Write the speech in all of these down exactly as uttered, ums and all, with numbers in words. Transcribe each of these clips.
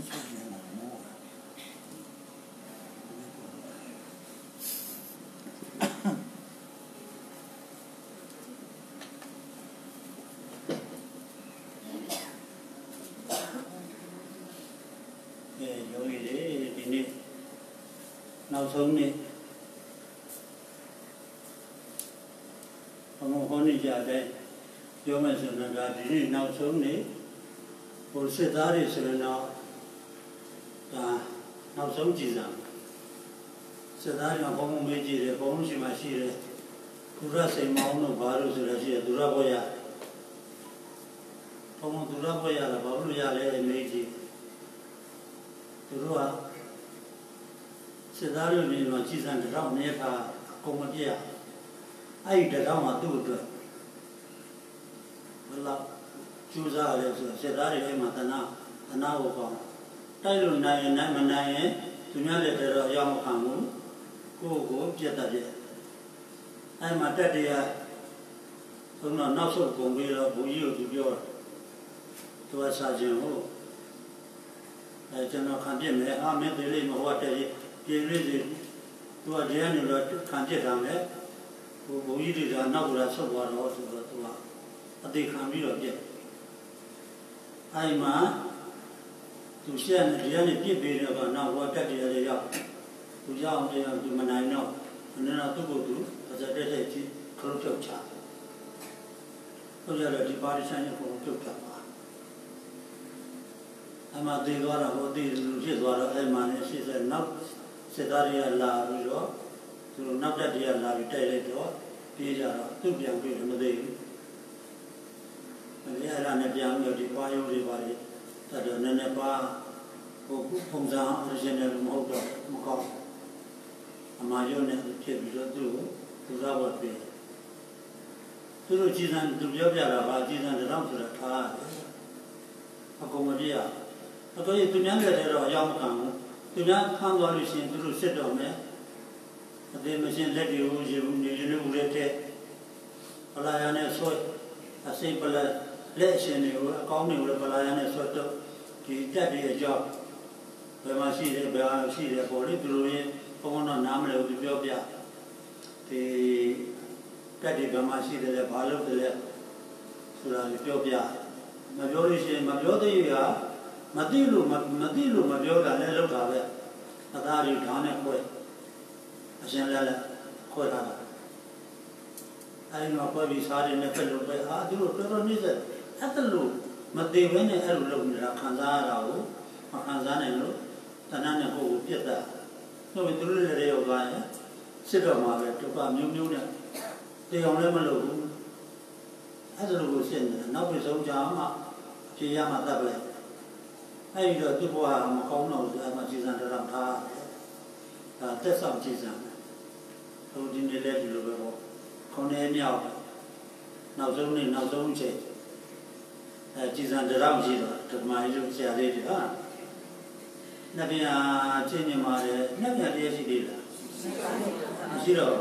nào sống đi, không có gì cả đây, cho mình xem là cái gì nào sống đi, rồi sẽ ra đi xem nào, à, nào sống gì rằng, sẽ ra đi mà không mấy gì đấy, không gì mà gì đấy, tu ra xem máu nó vào rồi sẽ là gì, tu ra bao giờ, không tu ra bao giờ là bao nhiêu giờ đấy mấy gì, tu ra sẽ ra rồi mình mà chỉ rằng cái rau này là không có gì à, ai để rau mà tu được, là chú ra rồi sẽ ra rồi em mà ta nào ta nào cũng cái lúc này này mà này tụi nhá để rồi yam khang mu, cô cô biết ta đấy, ai mà ta đi à, hôm nào nào số công việc là bùi yêu tụi biểu, tôi sao chứ không, ai cho nó khăn tiền này, à mấy cái này mà hoa tây cái này thì tôi đi ăn rồi khăn tiền làm đấy, bùi yêu thì là nào là số vào đó số vào tôi, ở đây khăn bị rồi chứ, ai mà tu sen đi ăn thì biết rồi còn nào hoa tây thì là gì, tu giang thì tu mình này nó, nên là tu cố tu, bây giờ để để chỉ không chịu trả, bây giờ là đi ba đi sang những không chịu trả mà, ai mà đi qua là đi đi qua là ai mà này sẽ nấu sẽ ra đi là rồi đó, tu nấu ra đi là đi tây lên đó, bây giờ tu biếng biếng mà đi, bây giờ là này biếng rồi đi qua yêu đi qua đi, ta được nên là ba, cô không ra original mà học được mà không, mà yêu này thì bây giờ tu tu ra vật về, tu rồi chỉ rằng tu biếng biếng là ba chỉ rằng làm sự là thà, không có gì à. Tôi tụi nhá người đó yam khang, tụi nhá khang đó thì xin tụi sẽ đó mấy, thì mình xin lấy điều gì nhiều như u lệ thế, palaya này soi, à xin palaya lệ xin nhiều, con nhiều là palaya này soi đó, thì chắc đi job, bây mà xí để bây giờ xí để bỏ đi tụi ấy, không có nam là tụi biểu bia, thì chắc đi bây mà xí để bảo lúc để tụi là biểu bia, mà biểu đi xin mà biểu thì à. mà đi luôn mà mà đi luôn mà biểu là lấy lúc nào vậy, ta ta đi thằng này coi, xem lại là coi ra, ai mà coi bị sao thì này phải lúc vậy, à đi lúc đó như thế, hết lúc mà đi với này hết lúc là khán giả nào, mà khán giả này lúc, ta nói này cô biết đã, nhưng mà tôi lấy điều cái, xếp vào mà về chụp ảnh nhung nhung này, thì ông lấy mà lúc, hết lúc xem nó bị sống cháo mà, chỉ ra mặt tập lại. Ai giờ tôi qua mà không nào mà chỉ rằng làm tha, à tất cả chỉ rằng, tôi đi lên đây rồi bây giờ, không nên nhau, nào giống này nào giống thế, chỉ rằng làm gì đó, thật mà những cái gì đó, nãy giờ trên nhà mà đấy, nãy giờ đi gì đi là, gì đó,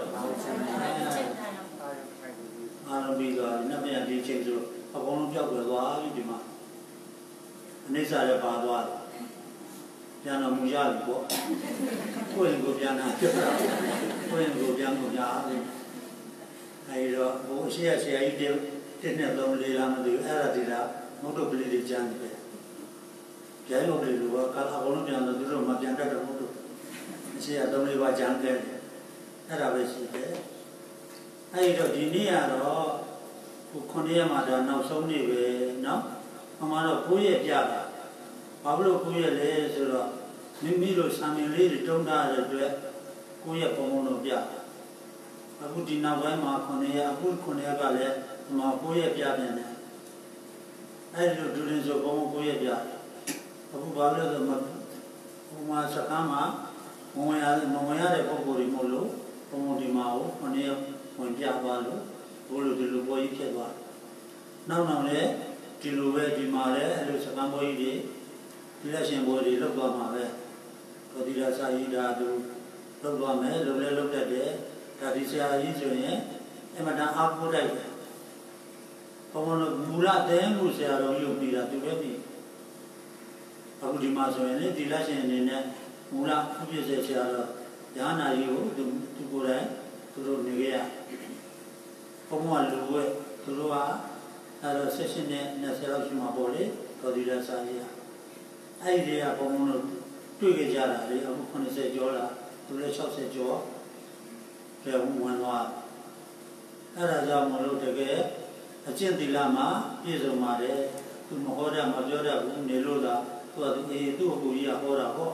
à bây giờ nãy giờ đi trên rồi, họ không cho người qua gì mà. Nên sao lại bảo đó, nhà nó mua giá gì bộ, quên của nhà nào, quên của nhà của nhà thì, hay rồi, bố xe xe ấy đều, trên này đồng lì làm được, ai là gì đó, nó được lì đi chăng vậy, cái nó lì luôn, cả họ nó nhà nó được rồi mà nhà đó nó được, xe đồng lì vào chăng vậy, ai là vậy gì thế, hay rồi đi ní à đó, con đi mà đó nào sống đi về nó. mà nó cố ý trả là, bảo lúc cố ý lấy rồi, mình mi rồi sang mình lấy rồi trong đó rồi, cố ý không muốn trả, aku đi nào vậy mà con này, aku con này cái này, mà cố ý trả bên này, ai rồi đưa lên rồi không cố ý trả, aku bảo rồi mà, mà sao mà, mà nhà mà nhà đấy không có đi mua lúa, không có đi máu, con này muốn trả vào lúa, vô lúa thì lúa bồi chết vào, nào nào đấy. Đi lùi về đi mà đấy, rồi sẽ làm bồi đi, đi ra xem bồi đi lúc đó mà về, có đi ra sai đi ra tu, lúc đó mấy lúc lên lúc đấy đấy, ta đi xe đi rồi nhé, em mà đang áp vô đây, còn mà mua ra thế mua xe rồi dùng đi ra tu cái gì, အခုဒီမှာဆိုရင်လေဒီလက်ရှင်အနေနဲ့မူလအပြည့်စဲဆရာတော်ညာနာကြီးကိုသူသူကိုယ်တိုင်သူတို့နေခဲ့ရဘုံဘလူဝဲသူတို့ကအဲ့တော့ဆက်ရှင်နဲ့နှစ်ဆယ်လောက်ရှိမှာပေါ့လေတော်ဒီလက်စာကြီးကအဲ့ဒီကဘုံဘတို့တွေ့ကြကြတာလေအခုခုနှစ်ဆယ်ကျော်လာသူလည်း၆ဆယ်ကျော်ပြန်ဝင်သွားအဲ့ဒါကြောင့်မလို့တကယ်အကျင့်သီလမှာပြည့်စုံပါတယ်သူမဟောတာမပြောတာဘူးနေလို့သာသူကအေးသူ့အကူကြီးကဟောတာပေါ့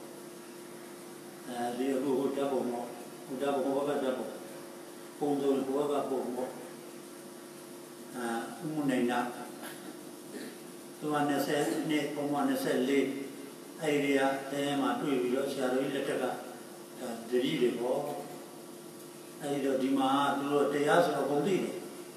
အဲဒီအခုဟိုတက်ပုံပေါ့ဟိုတက်ပုံဘောကတက်ပုံပုံစုံဘောကပုံပေါ့အာဥမနိုင်နာသူကနှစ်ဆယ်နှစ်ပုံမှန်နှစ်ဆယ်လေးအဲ့ဒီကတဲမှာတွေ့ပြီးတော့ဆရာတော်ကြီးလက်ထက်ကဒါတတိတွေပေါ့အဲ့ဒီတော့ဒီမှာသူတို့တရားဆိုတော့ပုံသိတယ်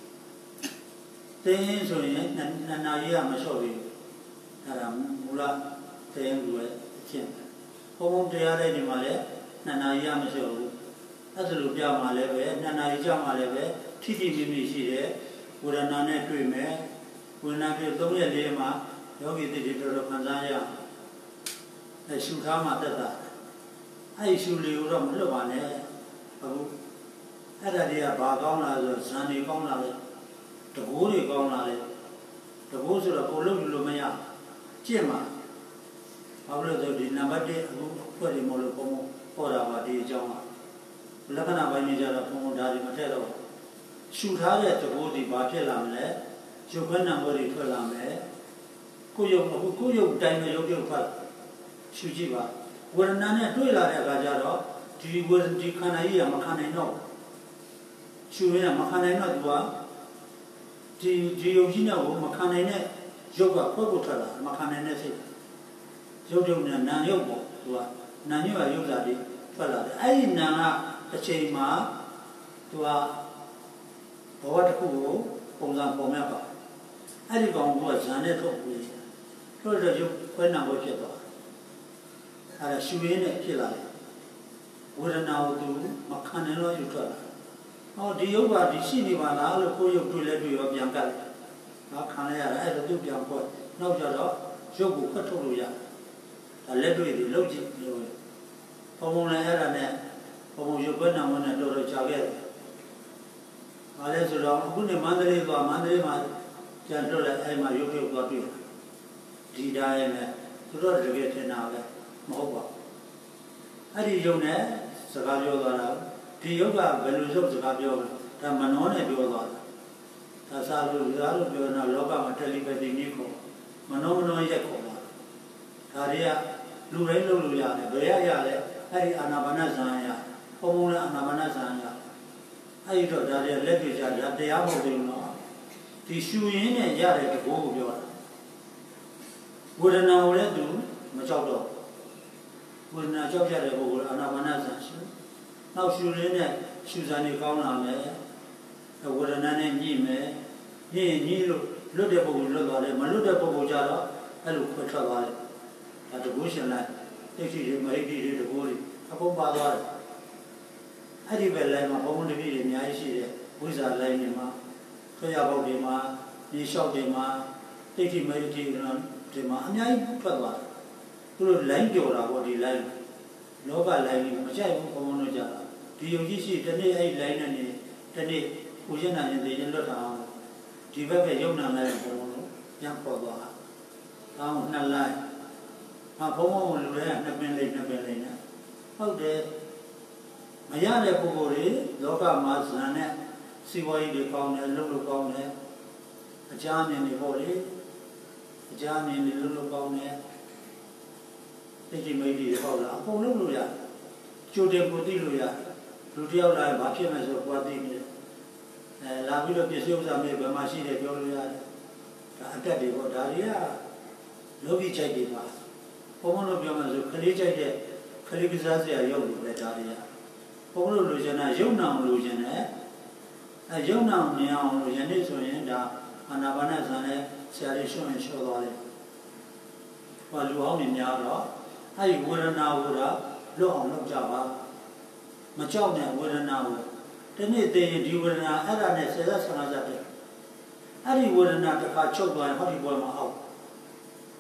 တင်းဆိုရင်နှစ်နာရီကမလျှော့ဘူးအဲ့ဒါမူလတင်းလူရဲ့အချင်းဘုံဘုံတရားတဲ့ဒီမှာလည်းနှစ်နာရီကမလျှော့ဘူးအဲ့ဒါလိုပြမှာလည်းပဲနှစ်နာရီကြာမှာလည်းပဲထိထိမိမိရှိတယ်ဝေဒနာနဲ့တွေ့မယ်ဝေဒနာပြသုံးရက်လေးမှာယောဂီတိတိတော်တော်ခံစားရအဲရှုထားမှတက်တာအဲ့ဒီရှုလေးကိုတော့မလွတ်ပါနဲ့အခုအဲ့ဒါတွေကဘာကောင်းလာဆိုဇန်တွေကောင်းလာလေတဘိုးတွေကောင်းလာလေတဘိုးဆိုတော့ကိုလုံးလို့မရကြည့်မှာဘာလို့လဲဆိုဒီနံပါတ်တစ်အခုဖွဲ့တယ်မလို့ဘုံဟောတာပါဒီအကြောင်းကလက္ခဏာပိုင်းကြီးကြတော့ဘုံဒါတွေမထည့်တော့ရှုထားတဲ့တဘိုးတွေဘာဖြစ်လာမလဲရုပ်ခွဲနံပါတ်တွေထွက်လာမယ်ကိုရုပ်အခုကိုရုပ်တိုင်းနဲ့ရုပ်ရုပ်ဖတ်ရှုကြည့်ပါဝေဒနာနဲ့တွေ့လာတဲ့အခါကျတော့ဒီဝေဒဒီခန္ဓာကြီးကမခံနိုင်တော့ရှုရင်းကမခံနိုင်တော့သူကဒီဒီယုံကြီးနဲ့ကိုမခံနိုင်တဲ့ရုပ်ကဖွက်ဖို့ထွက်လာမခံနိုင်တဲ့စိတ်ရုပ်ရုပ်နဲ့နာမ်ရုပ်ပေါ့သူကနာမ်ရုပ်ကရုပ်ဓာတ်တွေထွက်လာတယ်အဲ့ဒီနာမ်ကအချိန်မှာသူကဘဝတစ်ခုကိုပုံစံပုံမြတ်ပါအဲ့ဒီကောင်ကဇန်နဲ့ထုတ်ပြီးထုတ်တဲ့ရုပ်ခွဲနာဖို့ဖြစ်သွားအဲ့ဒါရှုရင်းနဲ့ဖြစ်လာတယ်ဝေဒနာကိုသူမခံနိုင်တော့ယူထွက်လာဟောဒီယုတ်ကဒီရှိနေပါလားလို့ကိုယ်ယုတ်တွေ့လဲတွေ့ရောပြန်ကတ်တယ်။ဒါခံလိုက်ရတာအဲ့ဒါသူပြန်ပေါ်နောက်ကြတော့ရုပ်ကိုဖတ်ထုတ်လို့ရတယ်။ဒါလက်တွေ့တွေလုပ်ကြည့်လို့ပုံပုံလည်းအဲ့ဒါနဲ့ပုံပုံရုပ်ပဲနာမနဲ့တော်တော်ကြာခဲ့တယ်။ဘာလဲဆိုတော့အခုနေမန္တလေးကမန္တလေးမှာကျန်တော့လည်းအဲ့မှာရုပ်ရုပ်သွားတွေ့တယ်။ဒီတိုင်းနဲ့သူတို့တကယ်ထင်တာပဲမဟုတ်ပါဘူး။အဲ့ဒီယုံနဲ့စကားပြောသွားတာဒီယုတ်ကဘယ်လိုရုပ်စကားပြောလဲဒါမနောနဲ့ပြောသွားတာဒါစာလို့ဇာလို့ပြောတာလောကမှာတယ်လီပက်တီနည်းကိုမနောမနောရက်ခေါ်တာဒါတွေကလူတိုင်းလုပ်လို့ရတယ်ဘယ်ရရလဲအဲ့ဒီအာနာပါနဇာန်ရပုံပုံနဲ့အာနာပါနဇာန်ရအဲ့ဒီတော့ဒါတွေလက်တွေ့ကြတာတရားမဟုတ်ဘူးနော်ဒီရှူရင်းနဲ့ရတဲ့တဘောကိုပြောတာဝေဒနာကိုလည်းသူမကြောက်တော့ဝေဒနာကြောက်ရတဲ့ပုဂ္ဂိုလ်အာနာပါနဇာန်ရှူနောက်ရှူရင်းနဲ့ရှူစံတွေကောင်းလာမယ်ဝေဒနာနဲ့ညှိမယ်ညှိရင်ညှိလို့လွတ်တဲ့ပုဂ္ဂိုလ်လွတ်သွားတယ်မလွတ်တဲ့ပုဂ္ဂိုလ်ကြတော့အဲ့လိုခွဲထွက်သွားတယ်ဒါတကူရှင်လိုက်သိရှိတွေမဟိတိတွေတကူတွေအကုန်ပါသွားတယ်အဲ့ဒီပဲလိုင်းမှာဘုံဘုံတပိတွေအများကြီးရှိတယ်ဝိဇ္ဇာလိုင်းတွေမှာဆွေရပုတ်တွေမှာဒီလျှောက်တွေမှာသိရှိမဟိတိတွေမှာအများကြီးထွက်သွားတယ်သူတို့လိုင်းကြော်တာပေါ့ဒီလိုင်းလောကလိုင်းကြီးမကြိုက်ဘူးဘုံဘုံတို့ကြတာဒီယုံကြည်ရှိတနေ့အဲ့လိုင်းနဲ့နေတနေ့ကိုရနာရင်တည်ရင်လွတ်တာအောင်ဒီဘက်ကယုံနာလိုက်ဘုံဘုံတို့ပြန်ပေါ်သွားတာအောင်းနှစ်လိုက်ဟာဘုံဘုံလူတွေကနှစ်ပင်လေးနှစ်ပင်လေးနဲ့ဟုတ်တယ်မရတဲ့ပုဂ္ဂိုလ်တွေလောကမှာဇန်နဲ့စီဝါရေးတွေကောင်းတယ်လုပ်လို့ကောင်းတယ်အကြမ်းမြင်တွေပေါ့လေအကြမ်းမြင်တွေလုပ်လို့ကောင်းတယ်သိတိမိတ်တွေပေါ့လားအကုန်လုပ်လို့ရတယ်ကြိုတင်ကိုသိလို့ရတယ်လူတယောက်လာဘာဖြစ်မှဆိုတော့သိနေတယ်အဲလာပြီးတော့ပစ္စည်းဥစ္စာမျိုးဘယ်မှာရှိတယ်ပြောလို့ရတယ်ဒါအတက်တွေပေါ့ဒါတွေကလောကီချိုက်တွေပါဘုံဘုံတို့ပြောမှဆိုခလေးချိုက်တဲ့ခလေးကစားစရာရုပ်လို့ပဲဒါတွေကဘုံဘုံတို့လိုချင်တာရုပ်နာအောင်လိုချင်တယ်အဲရုပ်နာအောင်မြင်အောင်လို့ယနေ့ဆိုရင်ဒါအာနာပါနဇန်နဲ့ဆရာလေးရှုံးရင်ရှော့သွားတယ်ဟောလူအောင်နေများတော့အဲဒီဝေဒနာကိုတော့လွတ်အောင်လုပ်ကြပါမကြောက်နဲ့ဝေဒနာကိုဒီနေ့သိရင်ဒီဝေဒနာအဲ့ဒါနဲ့ဆယ်သက်ဆန္ဒကြတယ်အဲ့ဒီဝေဒနာတစ်ခါချုပ်သွားရင်ဟောဒီဘွယ်မှာအောက်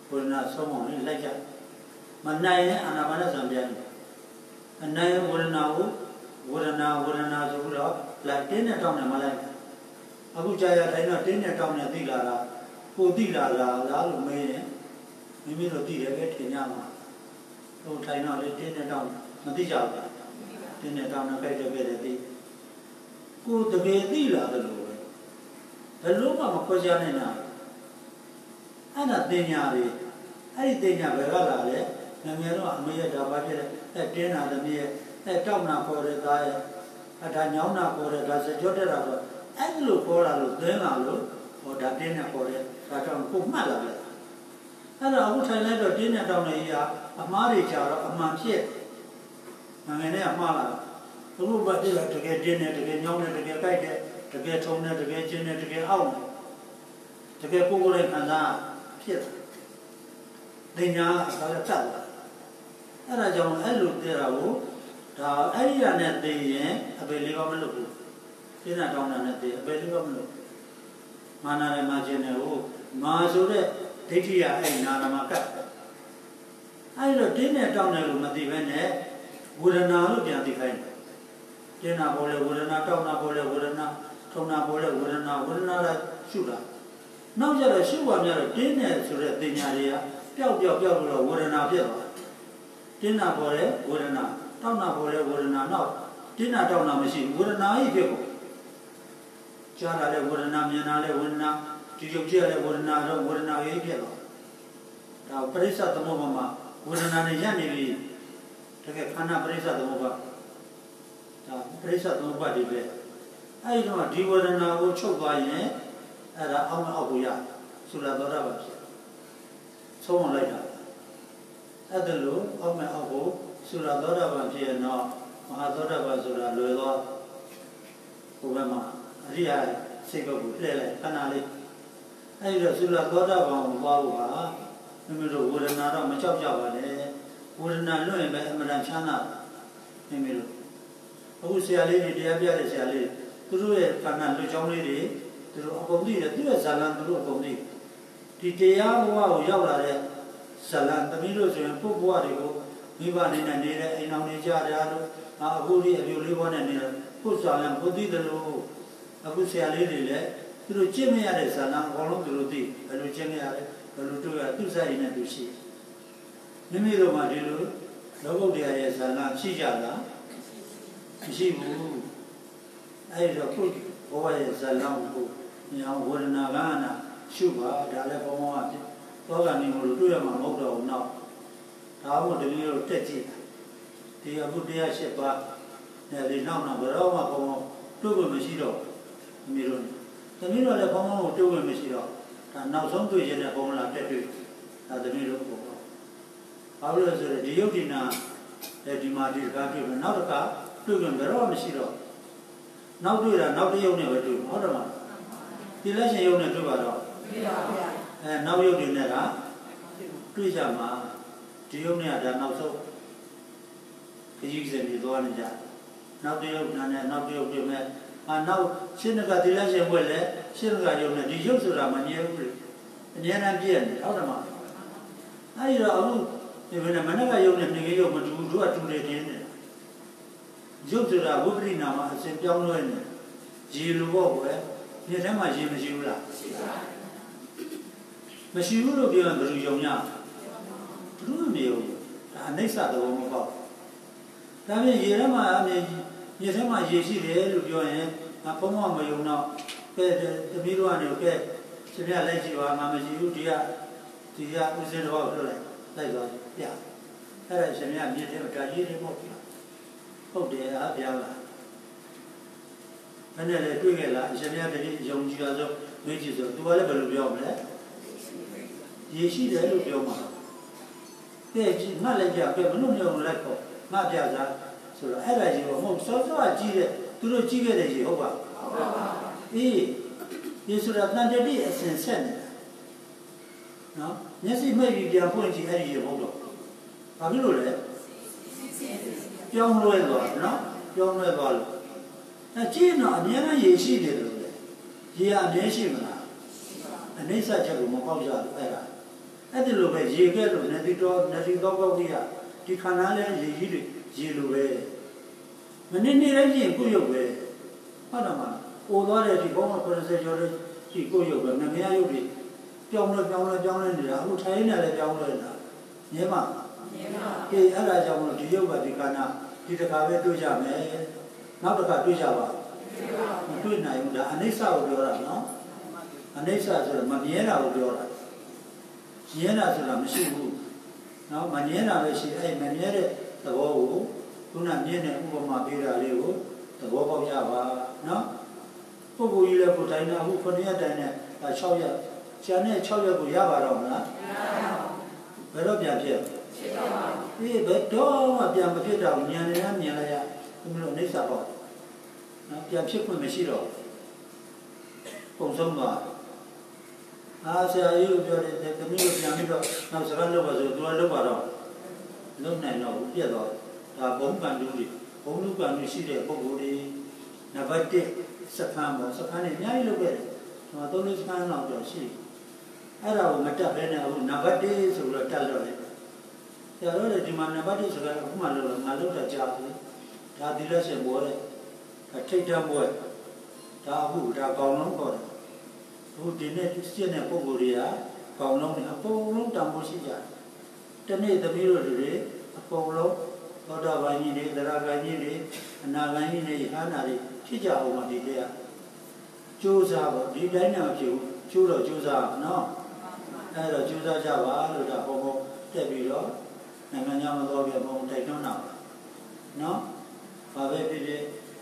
ဝေဒနာဆုံးအောင်လေးလိုက်ကြမနိုင်ရင်အာနာပါနစံပြန်အနိုင်ဝေဒနာကိုဝေဒနာဝေဒနာဆိုပြီးတော့လိုက်တင်းနဲ့တောင်းနဲ့မလိုက်အခုကြာရတိုင်းတော့တင်းနဲ့တောင်းနဲ့သိလာတာကိုသိလာလားလားလို့မေးရင်မိမိတို့သိတယ်ပဲထင်ကြမှာဟိုထိုင်တော့လေတင်းနဲ့တောင်းမသိကြဘူးတင်းနဲ့တောင်းနဲ့ခိုက်တယ်ပဲသိကိုတကယ်သိလာတယ်လို့ပဲဘယ်လို့မှမခွဲခြားနိုင်တာအဲ့ဒါတင်ညာတွေအဲ့ဒီတင်ညာဘယ်ကလာလဲငငယ်တော့အမေရဲ့ဒါပါဖြစ်တဲ့အဲတင်းနာသမီးရဲ့အဲတောက်နာခေါ်တဲ့သားရဲ့အဲဒါညောင်းနာခေါ်တဲ့ဒါစကြောတက်တာဆိုအဲ့လိုခေါ်လာလို့သင်းလာလို့ဟောဒါတင်းနဲ့ခေါ်တဲ့ဒါကြောင့်ကိုမှတ်လာတယ်အဲ့တော့အခုထိုင်လိုက်တော့တင်းနဲ့တောင်းနေရအမားတွေကြတော့အမှန်ဖြစ်ငငယ်နဲ့အမှားလာအခုဘာဖြစ်လဲတကယ်တင်းနဲ့တကယ်ညောင်းနဲ့တကယ်ကြိုက်တဲ့တကယ်ထုံနဲ့တကယ်ကျင်းနဲ့တကယ်အောက်တကယ်ကိုယ်ကိုယ်လိုက်ခံစားဖြစ်တယ်။ဉာဏ်ကလည်းတက်လာ။အဲ့ဒါကြောင့်အဲ့လိုတည်းတာကိုဒါအဲ့ဒီရနဲ့သိရင်အပေလေးပါမလုပ်ဘူး။စိတ်နဲ့တောင်းတာနဲ့သိအပေလေးပါမလုပ်။မာနာနဲ့မာခြင်းနဲ့ဟိုမာဆိုတဲ့ဒိဋ္ဌိရအဲ့နာနာမှာကတ်။အဲ့တော့တင်းနဲ့တောင်းတယ်လို့မသိဘဲနဲ့ဝေဒနာလို့ပြန်သိခိုင်းတယ်။တင်းနာပေါ်လေဝေဒနာတောင်းနာပေါ်လေဝေဒနာထုံနာပေါ်လေဝေဒနာဝေဒနာလည်းရှုတာ။နောက်ကျတော့ရှုပါများတော့တင်းနဲ့ဆိုတဲ့တင်ညာတွေကပျောက်ပျောက်ပျောက်လို့ဝေဒနာဖြစ်သွားတင်းနာပေါ်တဲ့ဝေဒနာတောက်နာပေါ်တဲ့ဝေဒနာနောက်တင်းနာတောက်နာမရှိဝေဒနာကြီးဖြစ်ကုန်ကြားလာတဲ့ဝေဒနာမြင်လာတဲ့ဝေဒနာဒီရုပ်ကြည့်ရတဲ့ဝေဒနာတော့ဝေဒနာကြီးဖြစ်သွားဒါပရိစ္ဆသမုပ္ပါမှာဝေဒနာနဲ့ရပ်နေပြီတကယ်ခန္ဓာပရိစ္ဆသမုပ္ပါဒါပရိစ္ဆသမုပ္ပါဒီပဲအဲဒီတော့ဒီဝေဒနာကိုချုပ်သွားရင်အဲ့ဒါအောက်မအောက်ကိုရသုလာသောတာပန်ဖြစ်ဆုံးမလိုက်တာအဲ့ဒါလို့အောက်မအောက်ကိုသုလာသောတာပန်ဖြစ်ရင်တော့မဟာသောတာပန်ဆိုတာလွယ်သွားဘုရားမှာအရိယာစိတ်ဘက်ကိုလှည့်လိုက်ခဏလေးအဲ့ဒီတော့သုလာသောတာပန်ကိုသွားဖို့ပါမိမိတို့ဝေဒနာတော့မကြောက်ကြပါနဲ့ဝေဒနာလွတ်ရင်ပဲအမှန်တန်ချမ်းသာမိမိတို့အခုဆရာလေးတွေတရားပြတဲ့ဆရာလေးသူတို့ရဲ့ခန္ဓာလွတ်ကြောင်းလေးတွေသူတို့အကုန်သိတယ်သူရဲ့ဇာလံသူတို့အကုန်သိဒီတရားဘဝကိုရောက်လာတဲ့ဇာလံသမီးတို့ဆိုရင်ပုဂ္ဂိုလ်တွေကိုမိဘနေနဲ့နေတဲ့အိမ်အောင်နေကြတယ်လို့အခုဒီအပြိုလေးဘဝနဲ့နေတယ်ပုဇာလံဘုသိတယ်လို့အခုဆရာလေးတွေလည်းသူတို့ကျင့်မရတဲ့ဇာလံအကုန်လုံးသူတို့သိဘယ်လိုကျင့်ရလဲဘယ်လိုတွေ့ရသူစားရည်နဲ့သူရှိမိမိတို့မှဒီလိုလောကုတ္တရာရဲ့ဇာလံရှိကြလားမရှိဘူးအဲ့တော့ပုဘဝရဲ့ဇာလံကိုညာဝေဒနာကနာရှုပါဒါလည်းဘုံဘုံကသောကနေမလို့တွေ့ရမှာမဟုတ်တော့ဘူးနောက်ဒါမှမဟုတ်တကယ်လို့တက်ကြည့်ဒီအဘုတရား၈ပါးနဲ့ဒီနောက်နောက်ဘယ်တော့မှဘုံဘုံတွေ့ဖို့မရှိတော့မိလို့တမီးတို့လည်းဘုံဘုံကိုတွေ့ဖို့မရှိတော့ဒါနောက်ဆုံးတွေ့ရင်လည်းဘုံလာတက်တွေ့ဒါတမီးတို့ဘုံဘုံဘာလို့လဲဆိုတော့ဒီယုတ်ဒီနာဒီမှာဒီကားတွေ့မယ်နောက်တစ်ခါတွေ့ရင်ဘယ်တော့မှမရှိတော့နောက်တွေ့တာနောက်တစ်ယုတ်နဲ့ပဲတွေ့ဟုတ်တယ်မလားဒီလက်ရှင်ယုတ်နဲ့တွေ့ပါတော့တွေ့ပါဗျာအဲနောက်ယုတ်တွေနဲ့ကတွေ့ကြမှာဒီယုတ်နဲ့ကဒါနောက်ဆုံးခကြီးစင်ပြီးသွားနေကြနောက်တစ်ယုတ်နဲ့နောက်တစ်ယုတ်တွေမဲ့အာနောက်ရှင်းကဒီလက်ရှင်ဘွဲ့လဲရှင်းကယုတ်နဲ့ဒီယုတ်ဆိုတာမငြင်းဘူးလေအများနဲ့ပြည့်နေဟုတ်တယ်မအဲဒီတော့အခုဒီဘယ်နဲ့မနေ့ကယုတ်နဲ့နေကယုတ်မတူဘူးတို့ကတူနေတယ်ယုတ်ဆိုတာဝိပရိနာမှာအစဉ်ပြောင်းလဲနေရေလိုပေါ့ကွယ်ဒီထဲမှာရေမရှိဘူးလားရှိပါဘူးမရှိဘူးလို့ပြောရင်ဘယ်လိုယုံရဘယ်လိုမယုံဒါအနိစ္စသဘောမပေါ့ဒါပြင်ရေထဲမှာအမြင်ရေထဲမှာရေရှိတယ်လို့ပြောရင်ဘုံဘမယုံတော့ကဲတမီးတို့ကနေကဲရှင်ပြလိုက်ကြည့်ပါငါမရှိဘူးဒီကဒီကဥစဉ်တော့ပြောလိုက်လိုက်သွားပြအဲ့ဒါရှင်ပြမြင်တယ်ဒါရေတွေပေါ့ဟုတ်တယ်အားပြောင်းလာဘယ်နဲ့လဲတွေ့ခဲ့လားအရှင်မြတ်တည်းယုံကြည်ရဆိုမေးကြည့်ဆိုသူကလည်းဘယ်လိုပြောမလဲရေရှိတယ်လို့ပြောမှာကဲကြည့်မှတ်လိုက်ကြကဲမလို့ညုံလိုက်ပေါ့မှတ်ပြစားဆိုတော့အဲ့ဒါကြီးတော့မဟုတ်စောစောကကြည့်တဲ့သူတို့ကြည့်ခဲ့တဲ့ရေဟုတ်ပါဟုတ်ပါအေးဒီဆိုတာတန်တတိအစဉ်ဆက်နေတာနော်မျက်စိမိတ်ပြီးပြန်ဖွင့်ကြည့်အဲ့ဒီရေဟုတ်တော့ဘာဖြစ်လို့လဲပြောင်းလဲသွားနော်ပြောင်းလဲသွားလို့အဲကြည့်တော့အများကြီးရေရှိတယ်လို့လေရေကအများရှိမလားအနိစ္စချက်ကိုမပေါက်ကြဘူးအဲ့ဒါအဲ့ဒီလိုပဲရေကဲလို့နေတိတော်နေတိတော်ကောက်ကြီးကဒီခန္ဓာလေးရေကြီးတွေရေလိုပဲမနေ့နေ့လည်းရင်ကိုယ်ရုပ်ပဲဟုတ်တယ်မလားပိုသွားတဲ့ဒီဘုံကကိုယ်စကျော်တဲ့ဒီကိုယ်ရုပ်ပဲငမရရုပ်တွေပြောင်းလဲပြောင်းလဲပြောင်းလဲနေတာအခုထိုင်းနေလည်းပြောင်းလဲနေတာမြဲမှာမြဲပါအေးအဲ့ဒါကြောင့်မလို့ဒီရုပ်ကဒီခန္ဓာဒီတစ်ခါပဲတွေ့ကြမယ်နောက်တစ်ခါတွေ့ကြပါမတွေ့နိုင်ဘူးဒါအနိစ္စကိုပြောတာနော်အနိစ္စဆိုတော့မမြဲတာကိုပြောတာမြဲတာဆိုတာမရှိဘူးနော်မမြဲတာပဲရှိအဲ့မမြဲတဲ့သဘောကိုခုနမြဲတဲ့ဥပမာပေးတာလေးကိုသဘောပေါက်ကြပါနော်ပုဂ္ဂိုလ်ကြီးလည်းကိုတိုင်းတာအခုခုနှစ်ရက်တိုင်းနဲ့၆ရက်ကျန်တဲ့၆ရက်ကိုရပါတော့မလားမရပါဘူးဘယ်တော့ပြန်ဖြစ်ဖြစ်ပါဘူးဒီဘယ်တော့မှပြန်မဖြစ်တော့ဉာဏ်နဲ့မြင်လိုက်ရဘုလိုအိဋ္ဌာပေါ့နော်ပြန်ဖြစ်ခွင့်မရှိတော့ပုံဆုံးပါအာဆရာကြီးပြောတယ်တမီးတို့ပြန်ပြီးတော့နောက်စကားလုပ်ပါဆိုသူကလုပ်ပါတော့လုပ်နိုင်တော့ပြက်တော့ဒါဘုံပန်တူတွေဘုံလူပန်တူရှိတဲ့ပုဂ္ဂိုလ်တွေနံပါတ်တစ်စခန်းပေါ့စခန်းနဲ့အများကြီးလုပ်ခဲ့တယ်ကျွန်တော်သုံးလေးစခန်းလောက်တော့ရှိအဲ့ဒါကိုမတက်ဘဲနဲ့အခုနံပါတ်တစ်ဆိုတော့တက်လို့တယ်ဆရာတို့ဒီမှာနံပါတ်တစ်စကားအခုမှလုပ်လို့ငါလုပ်တာကြားပြီဒါဒီလက်ရှင်ပေါ်တယ်ထိတ်တန့်ပွဲဒါအခုဒါကောင်းလုံးပေါ်တယ်အခုဒီနေ့ရှင်းတဲ့ပုံကိုယ်တွေကကောင်းလုံးနဲ့အကုန်လုံးတောင်းဖို့ရှိကြတယ်တနေ့သမီးတို့တွေအကုန်လုံးသောတာပန်ကြီးတွေသရဂန်ကြီးတွေအနာဂန်ကြီးတွေဟာနာတွေဖြစ်ကြအောင်ပါဒီတည်းကကြိုးစားပါဒီတိုင်းနဲ့မဖြစ်ဘူးကျိုးတော့ကြိုးစားနော်အဲ့တော့ကြိုးစားကြပါလို့ဒါပုံပုံတက်ပြီးတော့နိုင်ငံခြားမတော်ပြပုံတိုက်တွန်းတာနော်ဘာပဲဖြစ်ဖြစ်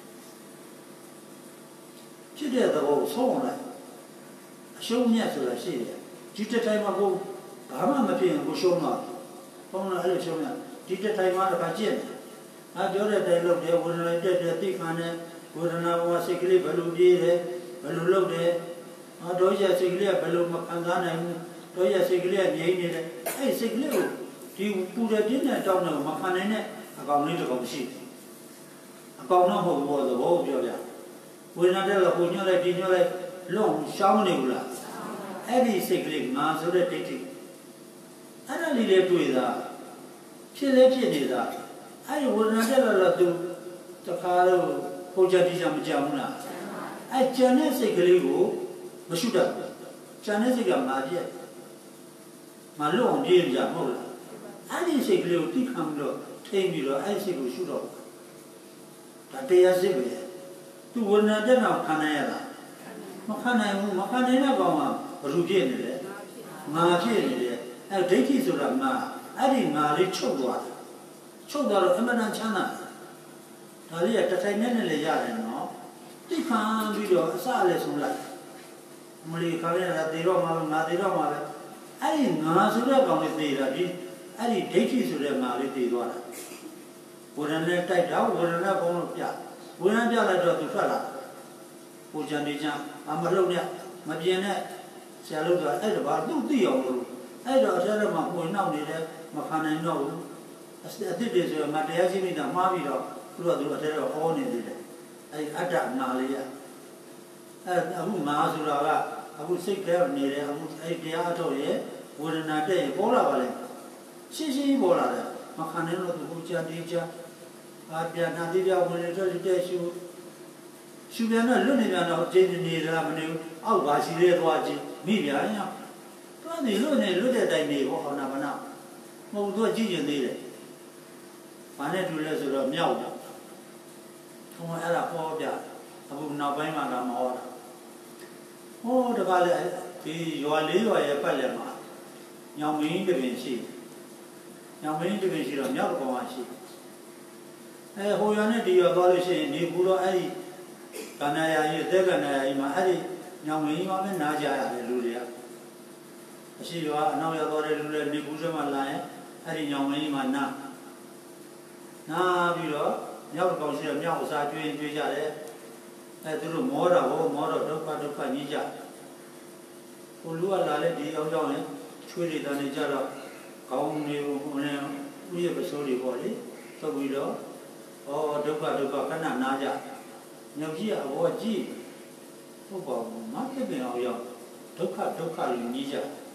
ဖြစ်တဲ့သဘောဆုံးလိုက်အရှုံးမြတ်ဆိုတာရှိတယ်ဒီတစ်တိုင်းမှာကိုဘာမှမဖြစ်ရင်ကိုရှုံးတော့ပုံလာအဲ့လိုရှုံးရဒီတစ်တိုင်းမှာတော့ကျင့်ငါပြောတဲ့တိုင်းလုပ်တယ်ဝေဒနာတက်တယ်သိခံတယ်ဝေဒနာဘောစိတ်ကလေးဘယ်လိုပြေးတယ်ဘယ်လိုလုပ်တယ်အတော့ရစိတ်ကလေးကဘယ်လိုမခံစားနိုင်ဘူးတော့ရစိတ်ကလေးကငြိမ်းနေတယ်အဲ့စိတ်ကလေးကိုဒီပူတဲ့ပြင်းတဲ့တောင်းတယ်မခံနိုင်တဲ့အကောင်လေးတစ်ကောင်ရှိတယ်အကောင်တော့မဟုတ်ဘူးသဘောကိုပြောပြဝေဒနာတက်လို့ကိုညှို့လိုက်ဒီညှို့လိုက်လွန်ရှောင်းနေဘူးလားအဲ့ဒီစိတ်ကလေးငါဆိုတဲ့ဒိဋ္ဌိအဲ့ဒါလေးလေးတွေ့တာဖြစ်လဲဖြစ်နေတာအဲ့ဒီဝေဒနာတက်လို့သူတခါတော့ဟိုကြတိကြမကြောက်ဘူးလားအဲ့ကျန်တဲ့စိတ်ကလေးကိုမရှုတတ်ဘူးကျန်တဲ့စိတ်ကငါပြက်ငါလွန်ပြေးကြမဟုတ်လားအဲ့ဒီစိတ်ကလေးကိုသိခံပြီးတော့ထိမ့်ပြီးတော့အဲ့စိတ်ကိုရှုတော့ဒါတရားစိတ်ပဲသူဝေဒနာတက်တော့ခံနိုင်ရလားမခံနိုင်ဘူးမခံနိုင်တဲ့ကောင်ကဘယ်လိုဖြစ်နေလဲငါဖြစ်နေတယ်အဲဒိဋ္ဌိဆိုတာငါအဲ့ဒီငါလေးချုပ်သွားတယ်ချုပ်သွားတော့အမှန်တန်ချမ်းသာဒါလေးကတထိုင်နဲ့နဲ့လည်းရတယ်နော်သိခံပြီးတော့အစလည်းဆုံးလိုက်မလီခါရတာတေတော့မှာငါတေတော့မှာပဲအဲ့ဒီငါဆိုတဲ့ကောင်လေးတေတာဒီအဲ့ဒီဒိဋ္ဌိဆိုတဲ့ငါလေးတေသွားတာဝေဒနာနဲ့တိုက်တော့ဝေဒနာဘုံလို့ပြဝေဒနာပြလိုက်တော့သူထွက်လာကိုကြံနေကြအမလုံးနဲ့မပြင်းနဲ့ဆရာလို့ဆိုတာအဲ့ဒါဘာသူ့သိအောင်လို့အဲ့တော့အထက်ထဲမှာဝင်နောက်နေတယ်မခံနိုင်တော့ဘူးအစ်အစ်တွေဆိုတော့ငါတရားရှိနေတာမှားပြီးတော့သူကသူအထက်တော့ဟောနေသေးတယ်အဲ့အတ္တနာလေးရအဲ့အခုငါဆိုတာကအခုစိတ်ထဲနေတယ်အခုအဲ့တရားအထုတ်ရဲ့ဝေဒနာတက်ရင်ပေါ်လာပါလေရှင်းရှင်းပေါ်လာတယ်မခံနိုင်တော့သူကိုကြံနေကြအာပြန်နာတိပြဝင်နေတော့တက်ရှုရှုပြန်တော့လွတ်နေပြန်တော့ကျင်းနေလားမနေဘူးအောက်ပါရှိသေးသွားချင်းမိပြန်ရတွန်းနေလွတ်နေလွတ်တဲ့တိုင်နေဟောနာမနာမဟုတ်သူကကြည့်ကျင်သေးတယ်ဘာနဲ့တူလဲဆိုတော့မြောက်တယ်ထုံးအဲ့ဒါပေါ်ပြအခုနောက်ပိုင်းမှာတော့မဟောတာဟောတကားလေဒီရွာလေးရွာရဲ့ပတ်လည်မှာညောင်မင်းတပင်ရှိညောင်မင်းတပင်ရှိတော့မြောက်ကောင်ကရှိအဲဟိုရွာနဲ့ဒီရွာသွားလို့ရှိရင်နေဘူးတော့အဲ့ဒီကန္နာယာကြီးတဲ့ကန္နာယာကြီးမှာအဲ့ဒီညောင်မင်းမှာပဲနားကြရတယ်လူတွေကအရှိရွာအနောက်ရောက်သွားတဲ့လူတွေနေဘူးစမှာလာရင်အဲ့ဒီညောင်မင်းမှာနားနားပြီးတော့မြောက်ကောင်ရှိတော့မြောက်အစားကျွေးကျွေးကြတယ်အဲသူတို့မောတာဟောမောတော့ဒုက္ခဒုက္ခကြီးကြကိုလူကလာလဲဒီအောင်ကြောင်းရင်ချွေးတွေတန်းနေကြတော့ကောင်းနေဦးနေဦးရဲ့ပစိုးတွေပေါ့လေသုတ်ပြီးတော့ဩဒုက္ခဒုက္ခခဏနားကြညောင်ကြီးကအဘောကြီးဟုတ်ပါဘူးငါပြည့်ပင်အောင်ရောက်ဒုက္ခဒုက္ခလို့ကြီးကြ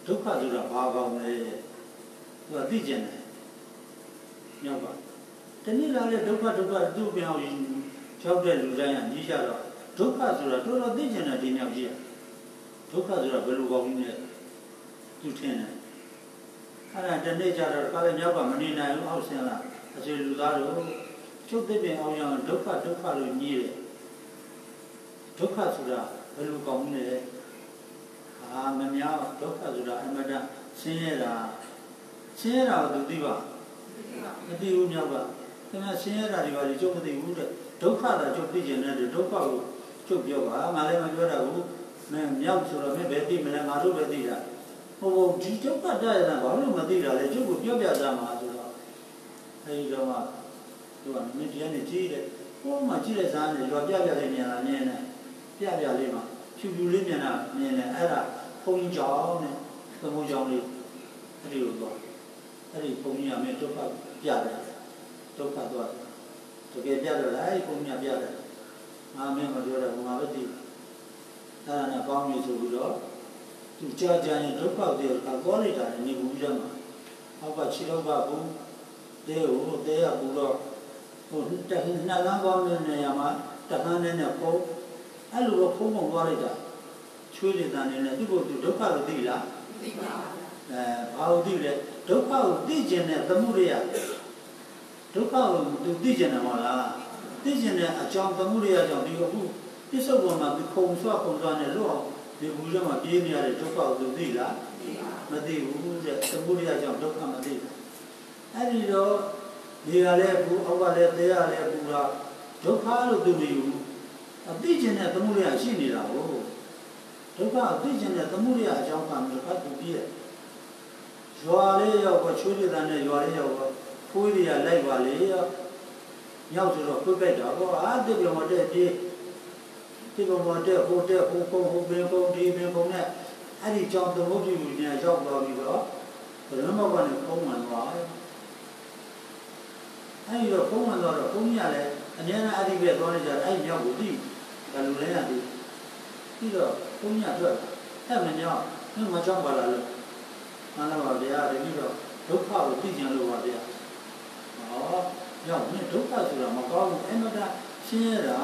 dukkha sura bhagavane tu adijene nyaba tani la le dukkha dukkha tu piao yin chok de lu dai ya ni ja do dukkha sura to lo adijene di nyao ji dukkha sura belu kaung ni tu thin ne ara tane ja do ka le nyao ba mani nai lu aw sin la ache lu da do chok de pian aw yang dukkha dukkha lo ni le dukkha sura belu kaung ni ah memya dukkha sura amada sin ye da sin ye da tu ti baမသိဘူးမြောက်ကခင်ဗျဆင်းရဲတာတွေပါလေကျုပ်မသိဘူးတဲ့ဒုက္ခတာကျုပ်သိကျင်တဲ့ဒုက္ခကိုကျုပ်ပြောပါငါလည်းမပြောတာဘူးမင်းမြောက်ဆိုတော့မင်းဘယ်သိမလဲငါတို့ပဲသိတာဟိုဒီဒုက္ခတရတာဘာလို့မသိတာလဲကျုပ်ကိုပြောပြကြမှာဆိုတော့အဲဒီတော့ကသူကမင်းတရားနဲ့ကြီးတယ်ဟိုမှကြီးတဲ့စားနဲ့ရွာပြပြလေးမြန်လာမြင်တယ်ပြပြလေးမှာဖြူဖြူလေးမြန်လာမြင်တယ်အဲ့ဒါဘုံကြောင်းနဲ့ဘုံကြောင်းလေးအဲ့ဒီလိုတော့အဲ့ဒီဘုံကြီးကမင်းဒုက္ခပြတယ်ဒုက္ခတော့တကယ်ပြတော့လားအဲ့ဘုံကြီးပြတယ်ငါမင်းမပြောတော့ငါပဲသိအဲ့ဒါနဲ့ကောင်းပြီဆိုပြီးတော့သူကြာကြာရင်ဒုက္ခတွေကောလိုက်တာနေဘူးကြမှာအောက်ကခြေတော့ကဘူးတဲကိုတဲရဘူးတော့ဟိုတခဏလမ်းကောင်းတဲ့နေရာမှာတခါနဲ့နဲ့ပုံအဲ့လိုတော့ဖုံးဖုံသွားလိုက်တာချွေးတဲ့တန်နဲ့သူ့ကိုသူဒုက္ခကိုသိလားသိပါဘူးအဲဘာလို့သိလဲဒုက္ခကိုသိကျင်တဲ့သမှုရိယဒုက္ခကိုသူသိကျင်တယ်မဟုတ်လားသိကျင်တဲ့အကြောင်းသမှုရိယကြောင့်ဒီအခုပြစ္ဆုတ်ပေါ်မှာဒီခုံဆွခုံဆွနဲ့လွတ်အောင်ဒီဘူးထဲမှာပြေးနေရတဲ့ဒုက္ခကိုသူသိလားမသိဘူးတဲ့သမှုရိယကြောင့်ဒုက္ခမသိဘူးအဲ့ဒီတော့ဒီကလည်းဘူးအောက်ကလည်းသေးရလည်းဘူးတော့ဒုက္ခလို့သူမယူအသိကျင်တဲ့သမှုရိယရှိနေတာကိုဒုက္ခအသိကျင်တဲ့သမှုရိယအကြောင်းကဒုက္ခသူပြည့်ရွာလေးရောက်တော့ချိုးပြတဲ့နဲ့ရွာလေးရောက်တော့ဖိုးတွေကလိုက်ပါလေရောက်ဆိုတော့ပြိပက်တော့အာတိပြမတဲ့ပြေးတိပြမတဲ့ဟိုတဲ့ဟိုကုန်းဟိုဘင်းကုန်းဒီဘင်းကုန်းနဲ့အဲ့ဒီကြောင့်သမုဒ္ဒိကိုညရောက်တော့ပြီးတော့ဘယ်တော့မှကနေပုံမှန်သွားအဲ့ဒီတော့ပုံမှန်သွားတော့ဘုန်းကြီးကလည်းအများနဲ့အဲ့ဒီပဲသွားနေကြအဲ့ဒီမြောက်ကိုတိဘယ်လိုလဲရသည်ပြီးတော့ဘုန်းကြီးကတွေ့အဲ့မမြောက်မင်းမကြောက်ပါလားလို့မှန်လားပါဗျာတတိတော့ဒုက္ခကိုသိကြလို့ပါဗျာဟောရောက်နေဒုက္ခဆိုတာမကောင်းဘူးအမှန်တရားရှင်းရတာ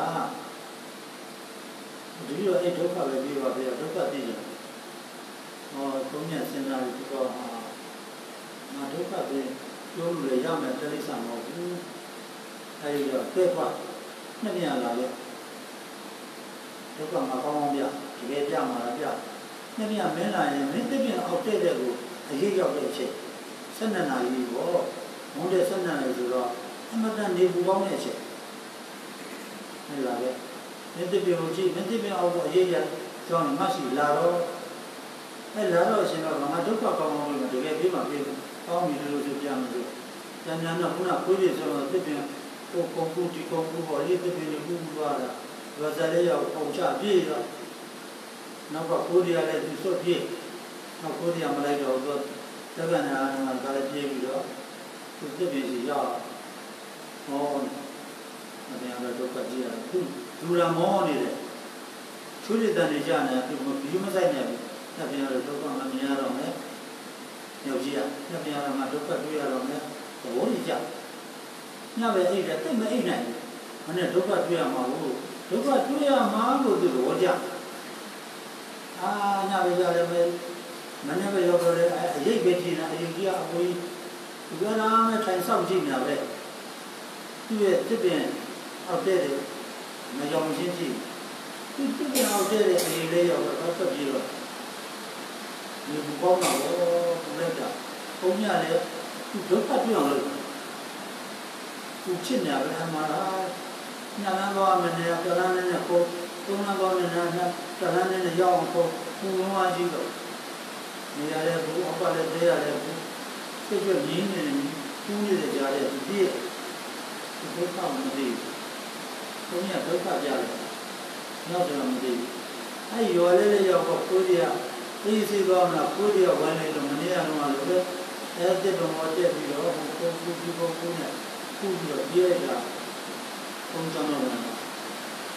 ဒီလိုအဲ့ဒုက္ခပဲပြီးပါဗျာဒုက္ခသိကြဟောသုံးညစဉ်းစားပြီးတော့ဟာငါဒုက္ခပဲပြောလို့ရမယ်တိရိစ္ဆာန်မဟုတ်ဘူးအဲ့ဒီတော့တဲ့ကွာနှစ်ပြန်လာလေဒုက္ခမကောင်းအောင်ဗျာတကယ်ပြမှာလားဗျာနှစ်ပြန်မင်းလာရင်မင်းတစ်ပြန်အောက်တဲ့တဲ့ကိုအရေးရောက်တဲ့အချိန်ဆက်နှစ်နာရီပေါ့မုန်းတဲ့ဆက်နှစ်နာရီဆိုတော့အမတန်နေပူပေါင်းတဲ့အချိန်ဟဲ့လားဗျမင်းတစ်ပြန်ကိုကြည့်မင်းတစ်ပြန်အောက်ကိုအရေးရကြောင်းမရှိလာတော့အဲလာတော့အချိန်တော့ငါဒုက္ခကောင်းအောင်လို့တကယ်ပြီးမှပြေးကောင်းပြီလို့ဆိုပြမယ်လို့ကျန်ကျန်တော့ခုနကိုယ်ကြီးဆိုတော့တစ်ပြန်ကိုကုန်းကူဒီကုန်းကူပေါ်ရေးတစ်ပြန်ကိုကူသွားတာဝဇလေးရောက်ပုံချပြေးတော့နောက်ကကိုယ်ကြီးလည်းသူစွတ်ပြေးနောက်ကိုယ်ကြီးမလိုက်တော့တော့တက္ကနာကကလည်းပြေးပြီးတော့သူတစ်ပြန်စီရောက်ဟောမတရားတော့ဒုက္ခကြီးရတယ်သူလူရမောနေတယ်ချွေးတဲ့နေကြတယ်သူဒီမဆိုင်နေဘူးတပြန်တော့ဒုက္ခမမြင်ရတော့မယ်ယောက်ျားတပြန်တော့မှဒုက္ခတွေ့ရတော့မယ်သဘောကြီးကြညပဲအိတ်တယ်တိတ်မအိတ်နိုင်ဘူးမနဲ့ဒုက္ခတွေ့ရမှာဘူးဒုက္ခတွေ့ရမှာလို့သူသဘောကြအာညပဲရတယ်မယ်မနေ့ကရောက်တော့အရေးပဲကြည့်နေအရေးကြီးအကိုကြီးဒီကလာမဲ့ထိုင်ဆောက်ကြည့်နေတာပဲသူ့ရဲ့တစ်ပင်အောက်တဲ့မကြောင်ချင်းကြည့်သူ့တစ်ပင်အောက်တဲ့အရေးလေးရောက်တော့ဆက်ပြီးတော့ဒီဘူကောင်းတော့လက်တာဘုံရလေသူဒုက္ခပြအောင်လို့သူချစ်နေတယ်အမှန်လားညာလန်းသွားမယ်နေကလန်းနဲ့ကိုသုံးလန်းသွားမယ်နာကလန်းနဲ့ရောက်အောင်ကိုဘူးလုံးဝကြည့်တော့နေရတဲ့ဘူးအပလည်းသေးရတယ်ဘူးစိတ်ကြရင်းနေတယ်ကူးနေတဲ့ကြားတဲ့ဒီပြည့်ဒီဒုက္ခမသိဘုံရဒုက္ခကြတယ်နောက်တော့မသိအဲ့ရော်လေးလေးရောက်တော့ကိုကြီးကအေးစီကောင်းတာကိုကြီးကဝိုင်းနေတော့မနေရတော့လို့ပဲအဲ့ဒီတော့မတက်ပြီးတော့ကိုကူကူကိုကူနဲ့ကူပြီးတော့ပြေးလိုက်တာဘုံကြောင့်တော့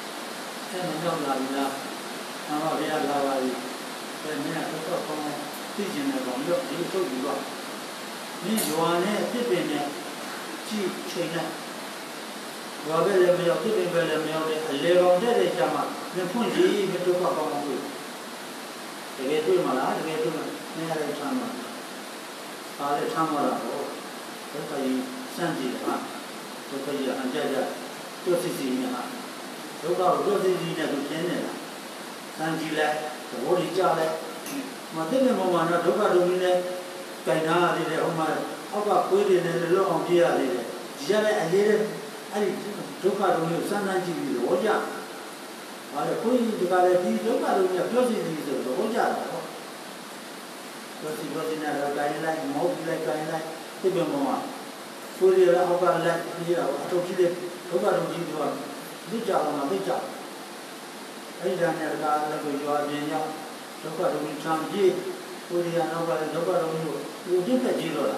အဲ့မရောက်လာဘူးလားအမဘုရားလာပါပြီအဲ့မင်းကတော့ကောင်း teaching about your little you are. Me, you are not tipping it. Cheap, China. Robert Lemio, tipping Lemio, a little dead jama, the point he even took up on you. The get to Mala, the get to Mary Tama. Father Tamara, look at you, Sanji, look at you, and Jaja, Josie, look out, Josie, to ten. Sanji, the body jar. Madame Momana, Doka Domine, Kaina, the Homa, Oka Pudi, and the long dear, Jala and Lady, I took out on you, Sanji, the Oja. I put the Galati, Doka Domina, Josie, the Oja. Because he was in a guideline, mostly like guideline, Tibamoma. Fully Oka like here, I told you that Doka Domina, Bija on a Bija. I don't know you are being young. Look at me, Chamji, who they are nobody, nobody on you. You did a zero.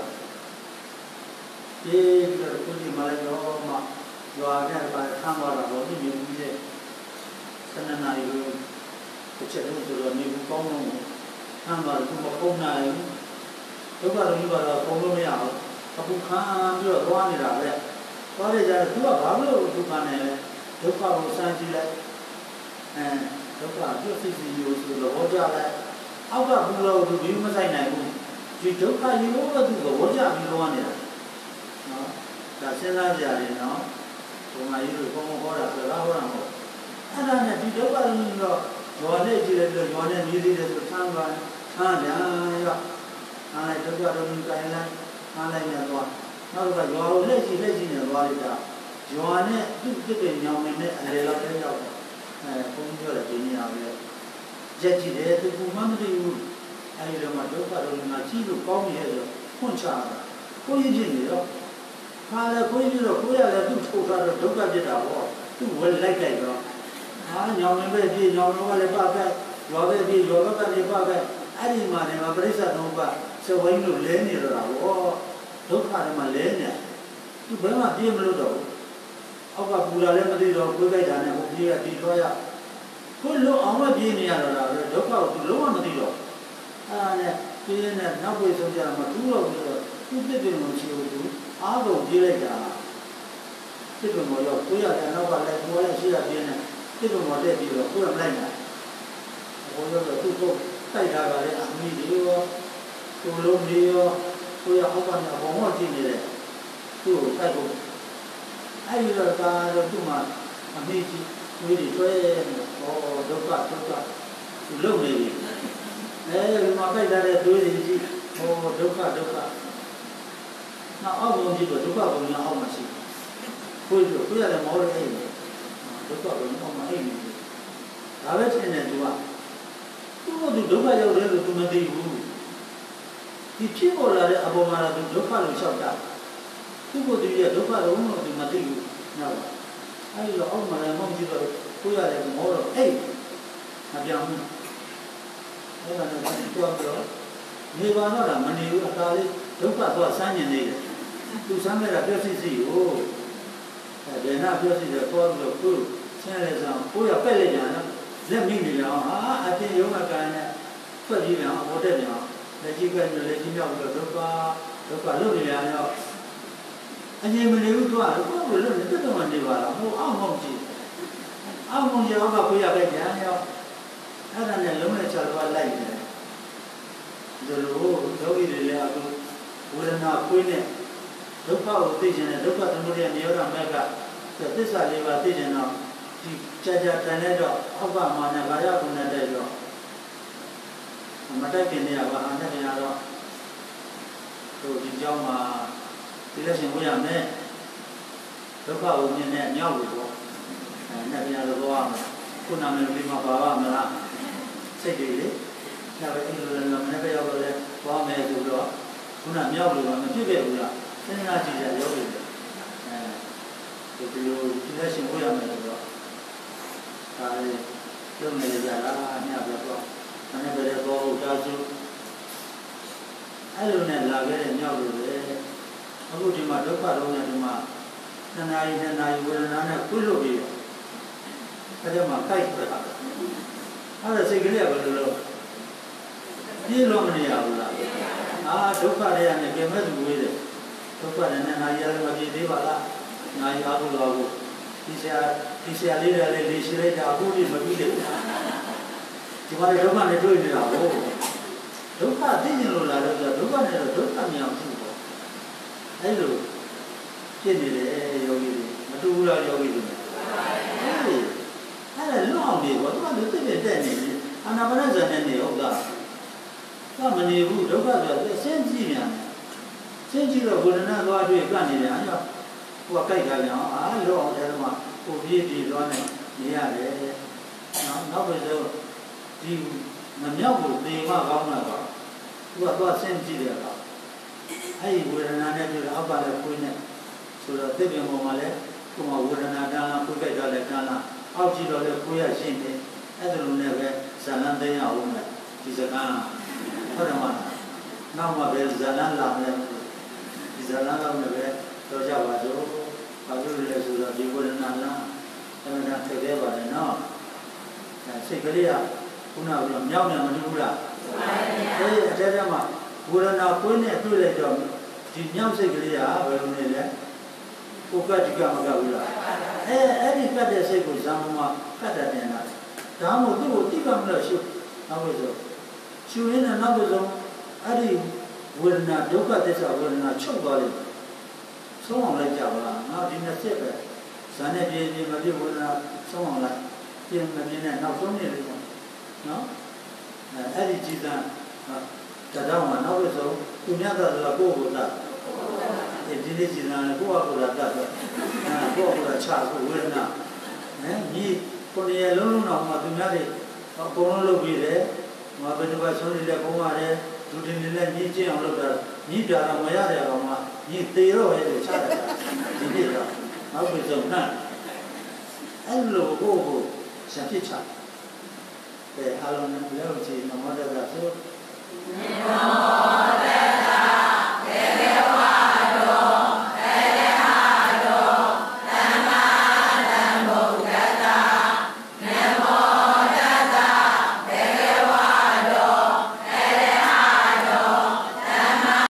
Ye, you are putting my Roma. You are there by the time of the music. Sanana, you check into the new Pomo. Hammer, Kumokona. Look at you are a Pomomia. Kapukan, you are one in a what is that? You are Pablo, you can look out Sanji and look at your physical use to the water. How about below the human I know? You took how you over to the water, you want it. No, that's another, you know. So my little Pomola, the Lavamo. And then if you don't want to know, your lady, you want to use it as a time run. And I took out a new guideline, and I know. Not that you are lazy, lazy in the water. You want it, you get in your minute and they love it. Conjure Genia, Jetty there to Kumandi. I remember Machilu come here, Puncha. Who is in it? Father, who is it? Who are the two to Doka did our war? Two well like I go. Ah, young baby, young Baba, your baby, your Baba, I didn't mind my brother Nova. So when you learn it, or Doka Malenia, to bring a dear Ludo. Our Pula Lemadi or Pugay and here at the lawyer. Good look on my genius, look out to low on the deal. And being a number of Yamatura, who did in what you do, I will deal it. People more, we are another like more as you have been, people more dead, you are poor man. Or two folk, I have a media, to loan deal, we are open a more genius. Two, I go. I will go to my amici with the train or Doka, Doka, to look maybe. Eh, my better do it or Doka, Doka. Now, I won't do Doka when you are much. We are the more aim. Doka when you are my aim. I was in a dua. Who would do Doka your level to Madi? The people are above to Doka and shut down. People do you look at one of the material now? I will all my mom to who are the more eight. I am never not a money you are calling. Look at what Sanya needed. To some of the person, oh, they're not just the form of food. Senators, who are Pellegana, let me know. Ah, I think you're not going to put you on whatever. Let you get the legend of the Doka, Doka Lumiano. And you will go out, what will learn the one they are, who are Monty. How long you have a Puya Daniel? I don't know, Luminar like that. The road, Dogi, will not queen it. Look out, vision, and look at the million Yora Mega. So this is a vision of Jaja Tanedo, Obama, Navaya, Nadedo. I'm attacking the Avana. So the Jama. Election we are there. Look out in that Yawu and having other one. Couldn't have been my Baba. Say, never never over there. One may do. Couldn't have Yawu and the Tibet. Then I did that. If you election we are there. I don't know that I never go to I don't know that Yawu. I go to my doctor, and I and I will not have full of you. I am a kite. I say, ပြေလို့မနေရဘူးလားအာဒုက္ခတွေကနေပြင်မဲ့သူဝေးတယ်ဒုက္ခတွေနဲ့နာရီလည်းမပြေသေးပါလားနာရီအားထုတ်တော့ဒီဆရာဒီဆရာလေးတွေလည်းလေးရှိလိုက်တာအခုဒီမပြီးသေးဘူးဒီမှာဒုက္ခနဲ့တွေ့နေတာဟုတ်ဒုက္ခသိနေလို့လားလို့ဆိုဒုက္ခနဲ့တော့ဒုက္ခမြောင်ဖြစ်ပေါ့အဲ့လိုဖြစ်နေတယ်ယောဂီတွေမတူဘူးလားယောဂီတွေအဲ့ဒီအဲ့ဒါလွတ်အောင်နေပေါ့သူကလူသိတဲ့တက်နေတယ်အာနာပါနဇာနဲ့နေဟုတ်လားကမနေဘူးဒုက္ခဆိုတော့စဉ်းကြည့်မြန်စဉ်းကြည့်တော့ဝေဒနာသွားတွေ့ကနေတယ်အဲ့တော့ကိုယ်ကကြိုက်တာကြောင့်အာလွတ်အောင်တယ်မှာကိုပြည့်ပြည့်သွားနေနေရတယ်နော်နောက်ပြီးတော့ဒီမမြောက်ဘူးသေမကောင်းတာကသူကသွားစဉ်းကြည့်တယ်ကအဲ့ဒီဝေဒနာနဲ့တွေ့တော့အောက်ကလည်းကိုယ်နဲ့ဆိုတော့သိပြန်ပေါ်မှာလည်းကိုယ်မှာဝေဒနာတန်းလားကိုယ်ကြိုက်တာလည်းတန်းလားအောက်ကြည့်တော့လည်းကိုယ်ရရှင်းတယ်အဲ့ဒါလိုနဲ့ပဲဇာလန်းသိရအောင်မယ်ဒီစကားဟုတ်တယ်မလားနောက်မှပဲဇာလန်းလာမယ်ဒီဇာလန်းတော့လည်းပဲတော့ကြပါစို့ဘာလို့လဲဆိုတော့ဒီဝေဒနာလားအမှန်တရားသိခဲ့ပါလေနော်စိတ်ကလေးကခုနကမြောက်နေမလို့ဘူးလားအေးအတဲတဲမှာဝေဒနာကိုယ်နဲ့တွေ့လိုက်တော့ဒီမြောက်စိတ်ကလေးကဘယ်လိုနေလဲကိုယ်ကတိကမကဘူးလားအဲအဲ့ဒီကတ်တဲ့စိတ်ကိုဇာမမှာကတ်တယ်တင်တာဒါမှမဟုတ်သူ့ကိုတိကမလို့ရှုနောက်လို့ဆိုရှုရင်းနဲ့နောက်လို့ဆိုအဲ့ဒီဝေဒနာဒုက္ခသစ္စာဝေဒနာချုပ်သွားလိမ့်မယ်ဆုံးအောင်လိုက်ကြပါလားနောက်ဒီနှစ်ချက်ပဲဇာနဲ့ပြင်းပြင်းမပြည့်ဝေဒနာဆုံးအောင်လိုက်ပြင်းမပြင်းနဲ့နောက်ဆုံးနေလို့နော်အဲ့ဒီကြည်သာတတော်မှာနောက်လို့ဆိုသူများသာဆိုတာကိုယ့်ကိုယ်သာဒီနေ့ကြည်သာလည်းကိုယ့်အကူလာတတ်တော့အဲကိုယ့်အကူလာချကိုဝေဒနာဟမ်ဒီကိုယ်ရလုံးလုံးတော့မှသူများတွေအကုန်လုံးလုပ်ပြီးတယ်ငါဘယ်တော့မှဆုံးနေတဲ့ဘုံရတယ်သူတင်နေတဲ့ညှိကျင်းအောင်လုပ်တာညှိတာတော့မရတယ်ကောင်မှညှိသေးတော့ရဲ့ချတယ်ဒီနေ့တော့နောက်ပြီးဆုံးနှံ့အဲ့လိုကိုယ့်ကိုရှင်းဖြစ်ချတယ်အားလုံးလည်းကြည့်နမောတ္တဆို